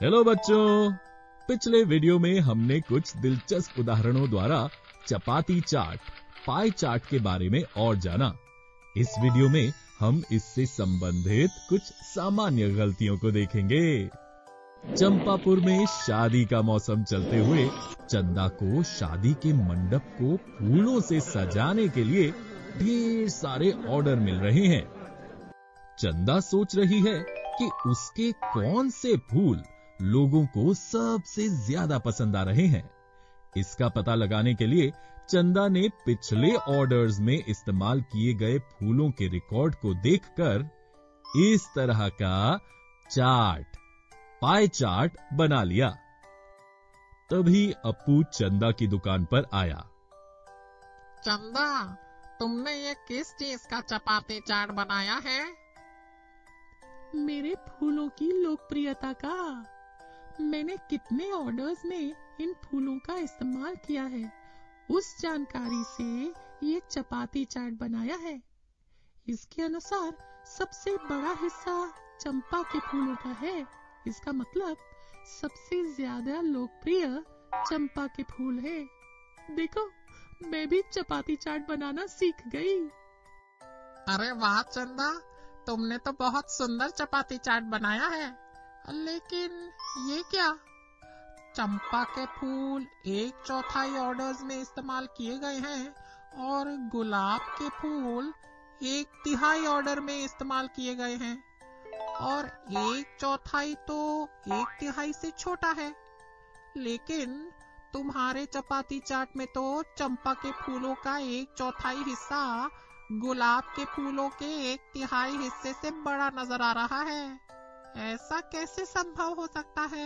Hello बच्चों, पिछले video में हमने कुछ दिलचस्प उदाहरणों द्वारा चपाती चाट, पाई चाट के बारे में और जाना। इस वीडियो में हम इससे संबंधित कुछ सामान्य गलतियों को देखेंगे। चंपापुर में शादी का मौसम चलते हुए चंदा को शादी के मंडप को फूलों से सजाने के लिए ढेर सारे ऑर्डर मिल रहे हैं। चंदा सोच रही है कि उसके कौन से फूल लोगों को सबसे ज्यादा पसंद आ रहे हैं। इसका पता लगाने के लिए चंदा ने पिछले ऑर्डर्स में इस्तेमाल किए गए फूलों के रिकॉर्ड को देखकर इस तरह का चार्ट, पाई चार्ट बना लिया। तभी अप्पू चंदा की दुकान पर आया। चंदा, तुमने ये किस चीज का चपाती चाट बनाया है? मेरे फूलों की लोकप्रियता का। मैंने कितने ऑर्डर्स में इन फूलों का इस्तेमाल किया है, उस जानकारी से ये चपाती चाट बनाया है। इसके अनुसार सबसे बड़ा हिस्सा चंपा के फूलों का है। इसका मतलब सबसे ज्यादा लोकप्रिय चंपा के फूल है। देखो, मैं भी चपाती चाट बनाना सीख गई। अरे वाह चंदा, तुमने तो बहुत सुंदर चपाती चाट बनाया है। लेकिन ये क्या? चंपा के फूल 1/4 ऑर्डर्स में इस्तेमाल किए गए हैं और गुलाब के फूल 1/3 ऑर्डर में इस्तेमाल किए गए हैं, और 1/4 तो 1/3 से छोटा है। लेकिन तुम्हारे चपाती चाट में तो चंपा के फूलों का 1/4 हिस्सा गुलाब के फूलों के 1/3 हिस्से से बड़ा नजर आ रहा है। ऐसा कैसे संभव हो सकता है?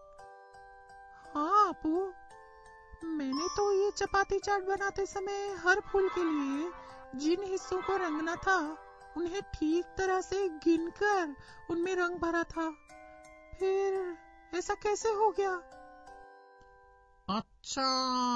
हाँ अप्पू, मैंने तो ये चपाती चाट बनाते समय हर फूल के लिए जिन हिस्सों को रंगना था उन्हें ठीक तरह से गिनकर उनमें रंग भरा था। फिर ऐसा कैसे हो गया? अच्छा,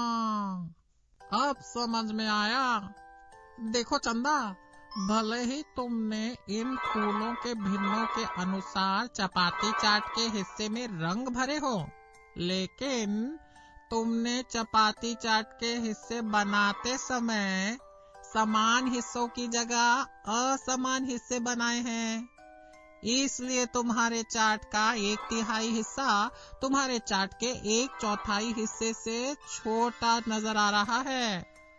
अब समझ में आया। देखो चंदा, भले ही तुमने इन फूलों के भिन्नों के अनुसार चपाती चाट के हिस्से में रंग भरे हो, लेकिन तुमने चपाती चाट के हिस्से बनाते समय समान हिस्सों की जगह असमान हिस्से बनाए हैं। इसलिए तुम्हारे चाट का 1/3 हिस्सा तुम्हारे चाट के 1/4 हिस्से से छोटा नजर आ रहा है।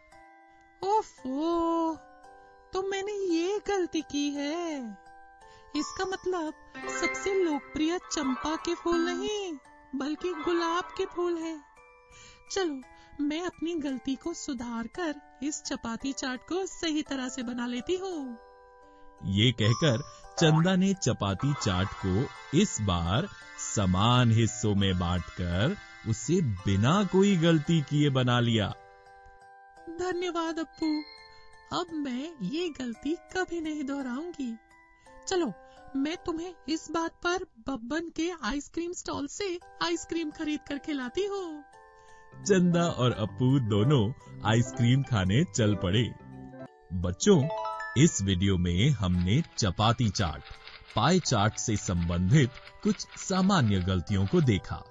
ओफो, तो मैंने ये गलती की है। इसका मतलब सबसे लोकप्रिय चंपा के फूल नहीं बल्कि गुलाब के फूल हैं। चलो, मैं अपनी गलती को सुधार कर इस चपाती चाट को सही तरह से बना लेती हूँ। ये कहकर चंदा ने चपाती चाट को इस बार समान हिस्सों में बांटकर उसे बिना कोई गलती किए बना लिया। धन्यवाद अप्पू, अब मैं ये गलती कभी नहीं दोहराऊंगी। चलो, मैं तुम्हें इस बात पर बब्बन के आइसक्रीम स्टॉल से आइसक्रीम खरीद कर खिलाती हूँ। चंदा और अप्पू दोनों आइसक्रीम खाने चल पड़े। बच्चों, इस वीडियो में हमने चपाती चाट, पाई चाट से संबंधित कुछ सामान्य गलतियों को देखा।